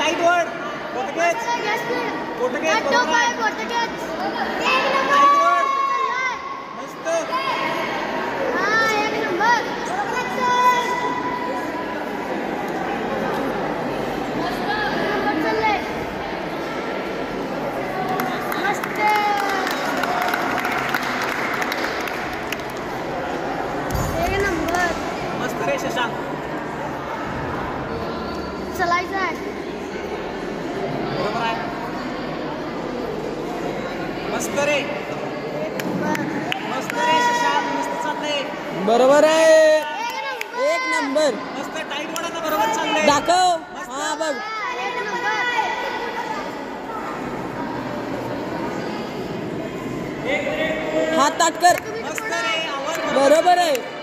tight word पोर्तुगीज पोर्तुगीज मस्त मस्त रे शशांक चलायचं आहे बरोबर आहे मस्त रे शशांक मस्त चाललंय बरोबर आहे एक नंबर मस्त टाईट वडाला बरोबर चाललंय दाखव हा बघ हात ताट कर मस्त रे आवर बरोबर आहे